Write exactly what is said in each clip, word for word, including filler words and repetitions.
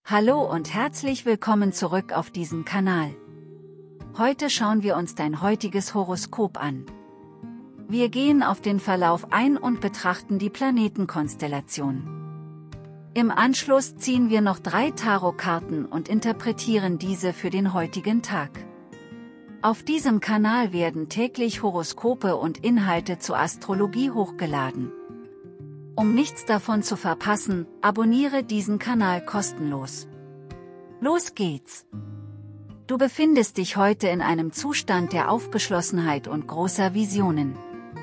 Hallo und herzlich willkommen zurück auf diesem Kanal. Heute schauen wir uns dein heutiges Horoskop an. Wir gehen auf den Verlauf ein und betrachten die Planetenkonstellation. Im Anschluss ziehen wir noch drei Tarotkarten und interpretieren diese für den heutigen Tag. Auf diesem Kanal werden täglich Horoskope und Inhalte zur Astrologie hochgeladen. Um nichts davon zu verpassen, abonniere diesen Kanal kostenlos. Los geht's! Du befindest dich heute in einem Zustand der Aufgeschlossenheit und großer Visionen.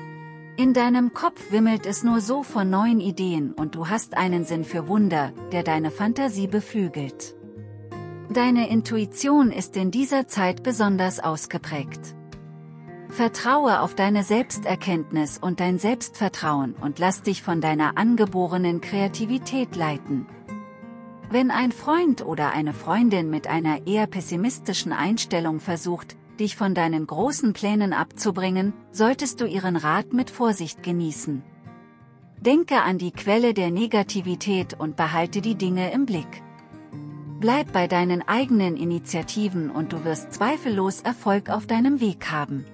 In deinem Kopf wimmelt es nur so von neuen Ideen und du hast einen Sinn für Wunder, der deine Fantasie beflügelt. Deine Intuition ist in dieser Zeit besonders ausgeprägt. Vertraue auf deine Selbsterkenntnis und dein Selbstvertrauen und lass dich von deiner angeborenen Kreativität leiten. Wenn ein Freund oder eine Freundin mit einer eher pessimistischen Einstellung versucht, dich von deinen großen Plänen abzubringen, solltest du ihren Rat mit Vorsicht genießen. Denke an die Quelle der Negativität und behalte die Dinge im Blick. Bleib bei deinen eigenen Initiativen und du wirst zweifellos Erfolg auf deinem Weg haben.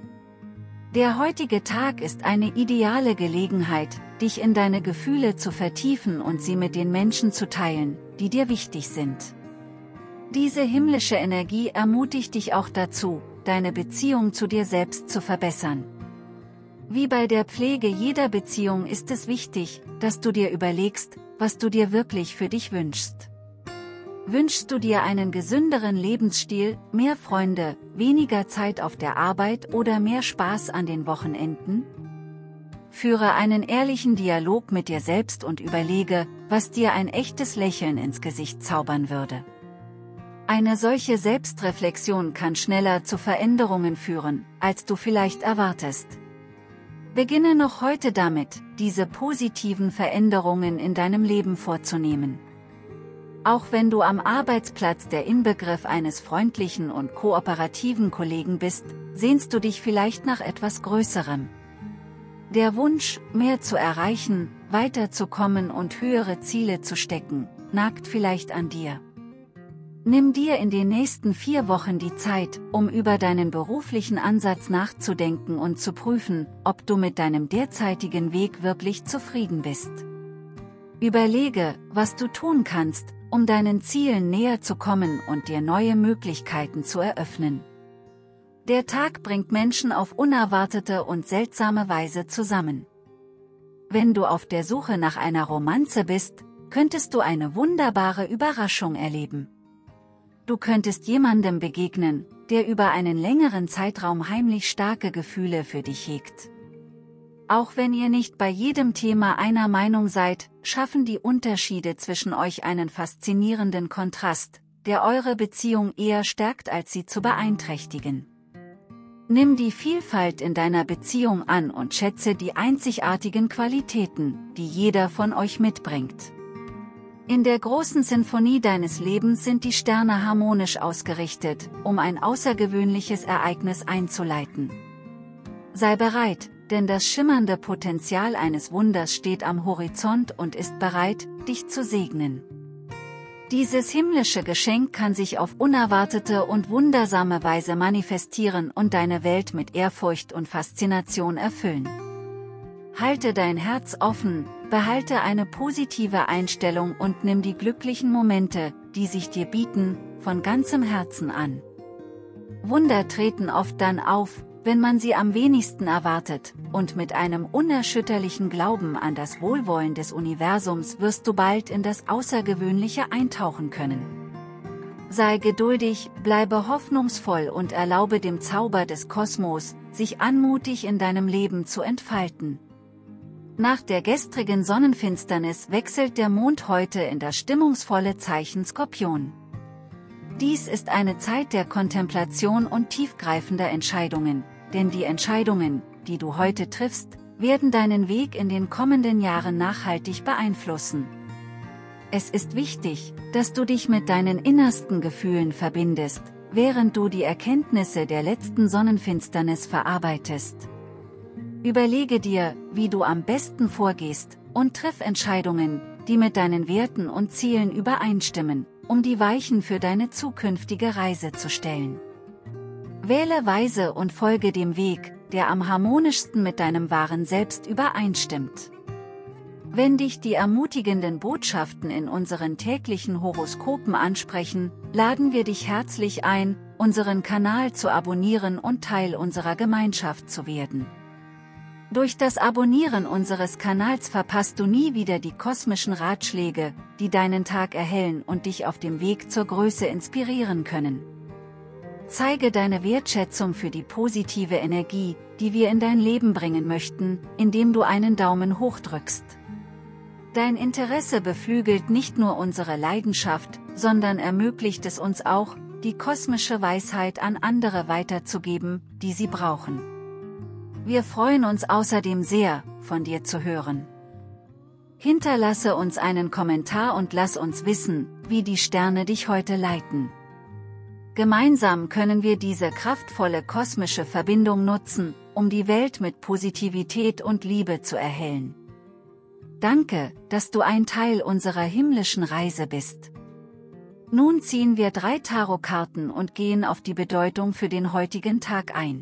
Der heutige Tag ist eine ideale Gelegenheit, dich in deine Gefühle zu vertiefen und sie mit den Menschen zu teilen, die dir wichtig sind. Diese himmlische Energie ermutigt dich auch dazu, deine Beziehung zu dir selbst zu verbessern. Wie bei der Pflege jeder Beziehung ist es wichtig, dass du dir überlegst, was du dir wirklich für dich wünschst. Wünschst du dir einen gesünderen Lebensstil, mehr Freunde, weniger Zeit auf der Arbeit oder mehr Spaß an den Wochenenden? Führe einen ehrlichen Dialog mit dir selbst und überlege, was dir ein echtes Lächeln ins Gesicht zaubern würde. Eine solche Selbstreflexion kann schneller zu Veränderungen führen, als du vielleicht erwartest. Beginne noch heute damit, diese positiven Veränderungen in deinem Leben vorzunehmen. Auch wenn du am Arbeitsplatz der Inbegriff eines freundlichen und kooperativen Kollegen bist, sehnst du dich vielleicht nach etwas Größerem. Der Wunsch, mehr zu erreichen, weiterzukommen und höhere Ziele zu stecken, nagt vielleicht an dir. Nimm dir in den nächsten vier Wochen die Zeit, um über deinen beruflichen Ansatz nachzudenken und zu prüfen, ob du mit deinem derzeitigen Weg wirklich zufrieden bist. Überlege, was du tun kannst, um deinen Zielen näher zu kommen und dir neue Möglichkeiten zu eröffnen. Der Tag bringt Menschen auf unerwartete und seltsame Weise zusammen. Wenn du auf der Suche nach einer Romanze bist, könntest du eine wunderbare Überraschung erleben. Du könntest jemandem begegnen, der über einen längeren Zeitraum heimlich starke Gefühle für dich hegt. Auch wenn ihr nicht bei jedem Thema einer Meinung seid, schaffen die Unterschiede zwischen euch einen faszinierenden Kontrast, der eure Beziehung eher stärkt als sie zu beeinträchtigen. Nimm die Vielfalt in deiner Beziehung an und schätze die einzigartigen Qualitäten, die jeder von euch mitbringt. In der großen Sinfonie deines Lebens sind die Sterne harmonisch ausgerichtet, um ein außergewöhnliches Ereignis einzuleiten. Sei bereit, denn das schimmernde Potenzial eines Wunders steht am Horizont und ist bereit, dich zu segnen. Dieses himmlische Geschenk kann sich auf unerwartete und wundersame Weise manifestieren und deine Welt mit Ehrfurcht und Faszination erfüllen. Halte dein Herz offen, behalte eine positive Einstellung und nimm die glücklichen Momente, die sich dir bieten, von ganzem Herzen an. Wunder treten oft dann auf, wenn man sie am wenigsten erwartet, und mit einem unerschütterlichen Glauben an das Wohlwollen des Universums wirst du bald in das Außergewöhnliche eintauchen können. Sei geduldig, bleibe hoffnungsvoll und erlaube dem Zauber des Kosmos, sich anmutig in deinem Leben zu entfalten. Nach der gestrigen Sonnenfinsternis wechselt der Mond heute in das stimmungsvolle Zeichen Skorpion. Dies ist eine Zeit der Kontemplation und tiefgreifender Entscheidungen, denn die Entscheidungen, die du heute triffst, werden deinen Weg in den kommenden Jahren nachhaltig beeinflussen. Es ist wichtig, dass du dich mit deinen innersten Gefühlen verbindest, während du die Erkenntnisse der letzten Sonnenfinsternis verarbeitest. Überlege dir, wie du am besten vorgehst, und triff Entscheidungen, die mit deinen Werten und Zielen übereinstimmen, um die Weichen für deine zukünftige Reise zu stellen. Wähle weise und folge dem Weg, der am harmonischsten mit deinem wahren Selbst übereinstimmt. Wenn dich die ermutigenden Botschaften in unseren täglichen Horoskopen ansprechen, laden wir dich herzlich ein, unseren Kanal zu abonnieren und Teil unserer Gemeinschaft zu werden. Durch das Abonnieren unseres Kanals verpasst du nie wieder die kosmischen Ratschläge, die deinen Tag erhellen und dich auf dem Weg zur Größe inspirieren können. Zeige deine Wertschätzung für die positive Energie, die wir in dein Leben bringen möchten, indem du einen Daumen hoch drückst. Dein Interesse beflügelt nicht nur unsere Leidenschaft, sondern ermöglicht es uns auch, die kosmische Weisheit an andere weiterzugeben, die sie brauchen. Wir freuen uns außerdem sehr, von dir zu hören. Hinterlasse uns einen Kommentar und lass uns wissen, wie die Sterne dich heute leiten. Gemeinsam können wir diese kraftvolle kosmische Verbindung nutzen, um die Welt mit Positivität und Liebe zu erhellen. Danke, dass du ein Teil unserer himmlischen Reise bist. Nun ziehen wir drei Tarotkarten und gehen auf die Bedeutung für den heutigen Tag ein.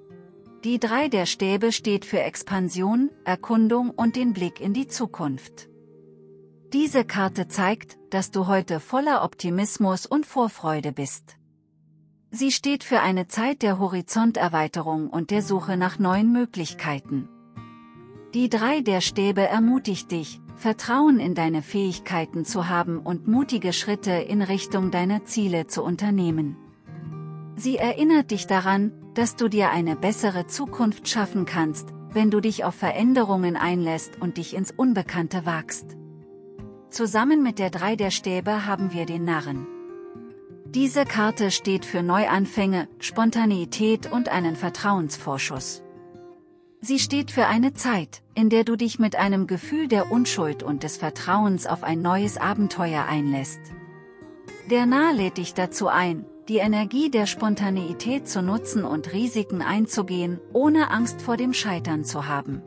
Die drei der Stäbe steht für Expansion, Erkundung und den Blick in die Zukunft. Diese Karte zeigt, dass du heute voller Optimismus und Vorfreude bist. Sie steht für eine Zeit der Horizonterweiterung und der Suche nach neuen Möglichkeiten. Die drei der Stäbe ermutigt dich, Vertrauen in deine Fähigkeiten zu haben und mutige Schritte in Richtung deiner Ziele zu unternehmen. Sie erinnert dich daran, dass du dir eine bessere Zukunft schaffen kannst, wenn du dich auf Veränderungen einlässt und dich ins Unbekannte wagst. Zusammen mit der drei der Stäbe haben wir den Narren. Diese Karte steht für Neuanfänge, Spontaneität und einen Vertrauensvorschuss. Sie steht für eine Zeit, in der du dich mit einem Gefühl der Unschuld und des Vertrauens auf ein neues Abenteuer einlässt. Der Narr lädt dich dazu ein, die Energie der Spontaneität zu nutzen und Risiken einzugehen, ohne Angst vor dem Scheitern zu haben.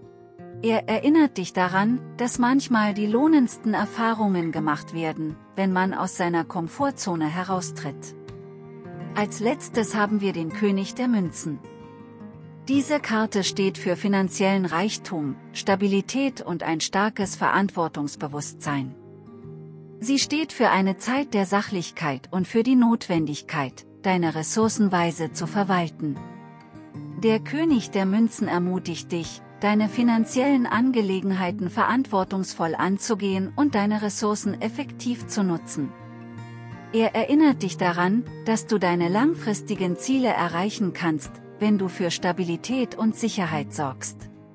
Er erinnert dich daran, dass manchmal die lohnendsten Erfahrungen gemacht werden, wenn man aus seiner Komfortzone heraustritt. Als letztes haben wir den König der Münzen. Diese Karte steht für finanziellen Reichtum, Stabilität und ein starkes Verantwortungsbewusstsein. Sie steht für eine Zeit der Sachlichkeit und für die Notwendigkeit, deine Ressourcen weise zu verwalten. Der König der Münzen ermutigt dich, deine finanziellen Angelegenheiten verantwortungsvoll anzugehen und deine Ressourcen effektiv zu nutzen. Er erinnert dich daran, dass du deine langfristigen Ziele erreichen kannst, wenn du für Stabilität und Sicherheit sorgst.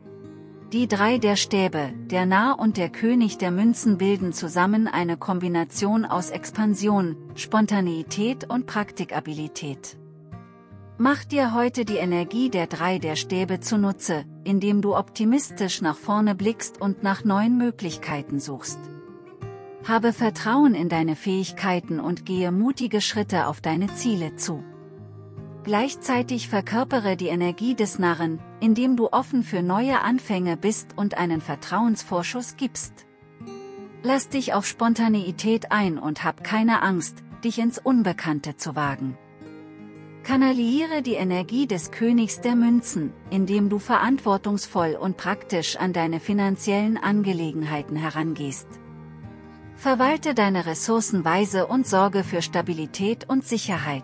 Die drei der Stäbe, der Narr und der König der Münzen bilden zusammen eine Kombination aus Expansion, Spontaneität und Praktikabilität. Mach dir heute die Energie der drei der Stäbe zunutze, indem du optimistisch nach vorne blickst und nach neuen Möglichkeiten suchst. Habe Vertrauen in deine Fähigkeiten und gehe mutige Schritte auf deine Ziele zu. Gleichzeitig verkörpere die Energie des Narren, indem du offen für neue Anfänge bist und einen Vertrauensvorschuss gibst. Lass dich auf Spontaneität ein und hab keine Angst, dich ins Unbekannte zu wagen. Kanalisiere die Energie des Königs der Münzen, indem du verantwortungsvoll und praktisch an deine finanziellen Angelegenheiten herangehst. Verwalte deine Ressourcen weise und sorge für Stabilität und Sicherheit.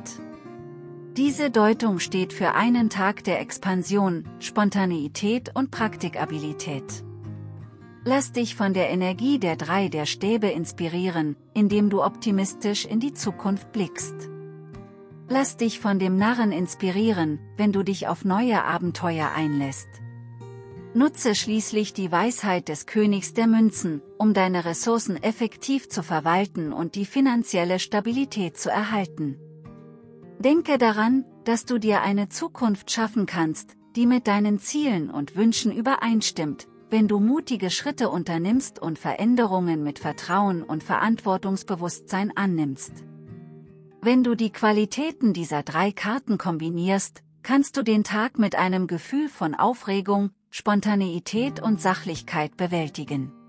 Diese Deutung steht für einen Tag der Expansion, Spontaneität und Praktikabilität. Lass dich von der Energie der drei der Stäbe inspirieren, indem du optimistisch in die Zukunft blickst. Lass dich von dem Narren inspirieren, wenn du dich auf neue Abenteuer einlässt. Nutze schließlich die Weisheit des Königs der Münzen, um deine Ressourcen effektiv zu verwalten und die finanzielle Stabilität zu erhalten. Denke daran, dass du dir eine Zukunft schaffen kannst, die mit deinen Zielen und Wünschen übereinstimmt, wenn du mutige Schritte unternimmst und Veränderungen mit Vertrauen und Verantwortungsbewusstsein annimmst. Wenn du die Qualitäten dieser drei Karten kombinierst, kannst du den Tag mit einem Gefühl von Aufregung, Spontaneität und Sachlichkeit bewältigen.